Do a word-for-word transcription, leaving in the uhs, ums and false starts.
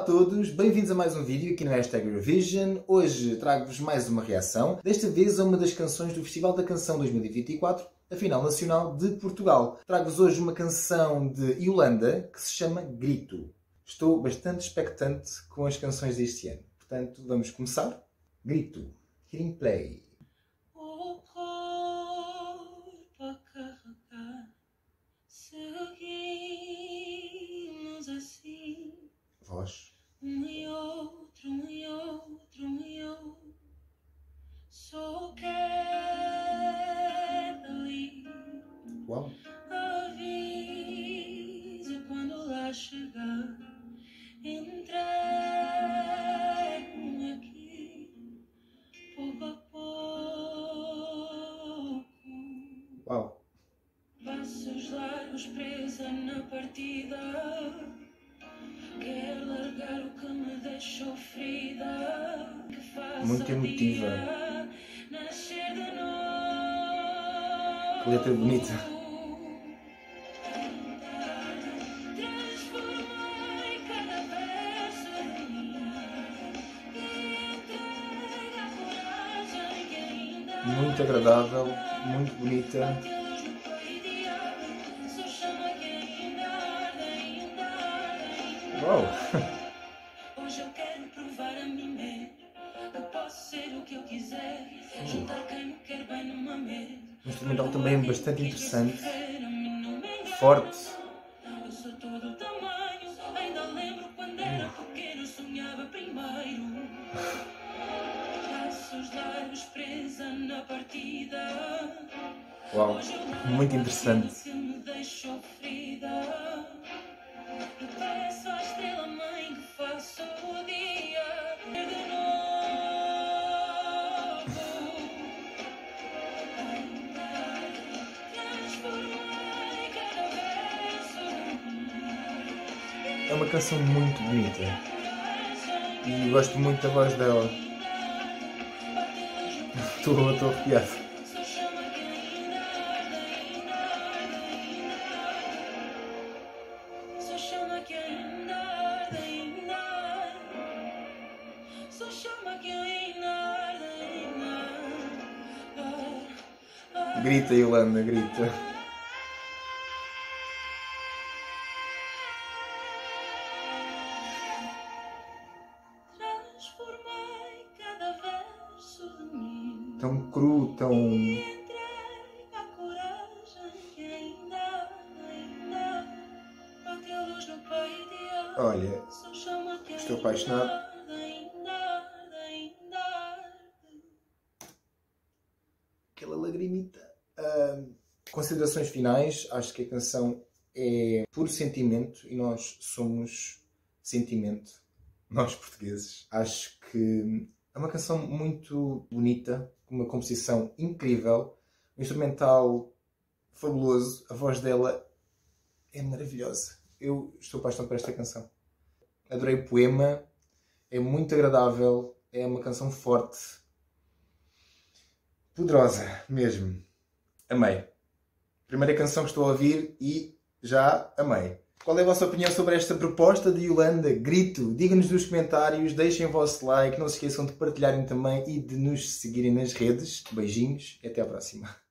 todos, bem-vindos a mais um vídeo aqui no hashtag Eurovision. Hoje trago-vos mais uma reação, desta vez a uma das canções do Festival da Canção dois mil e vinte e quatro, a final nacional de Portugal. Trago-vos hoje uma canção de Iolanda que se chama Grito. Estou bastante expectante com as canções deste ano, portanto vamos começar. Grito, hitting play. Voz. Um e outro, um e outro, um e outro. Só quero ali. Uau. Avisa quando lá chegar. Entregue-me aqui, pouco a pouco. Uau. Passos largos presa na partida. Quero largar o que me deixou ferida, que faça Muito emotiva. dia nascer de novo. Que letra bonita. Transformei cada verso em mim e entregue a coragem que ainda Muito agradável, muito bonita. Uau! Hoje eu quero provar a mim mesmo que posso ser o que eu quiser, juntar quem me quer bem numa mesa. O instrumental também é bastante interessante, forte. Eu sou todo o tamanho, ainda lembro quando era pequeno, sonhava primeiro. Passos largos presa na partida. Uau, muito interessante. Que me deixou ferida. Eu peço à estrela mãe que faça o dia de novo. Transformei cada verso. É uma canção muito bonita e gosto muito da voz dela. Estou, estou arrepiado. Grita, Iolanda, grita. Transformei cada verso de mim. Tão cru, tão... Entregue a coragem que ainda, ainda bate a luz no peito e a Olha, estou apaixonado. Aquela lagrimita. Uh, considerações finais. Acho que a canção é puro sentimento e nós somos sentimento, nós portugueses. Acho que é uma canção muito bonita, com uma composição incrível, um instrumental fabuloso, a voz dela é maravilhosa. Eu estou apaixonado por esta canção. Adorei o poema, é muito agradável, é uma canção forte, poderosa mesmo. Amei. Primeira canção que estou a ouvir e já amei. Qual é a vossa opinião sobre esta proposta de Iolanda? Grito, digam-nos nos comentários, deixem o vosso like, não se esqueçam de partilharem também e de nos seguirem nas redes. Beijinhos e até à próxima.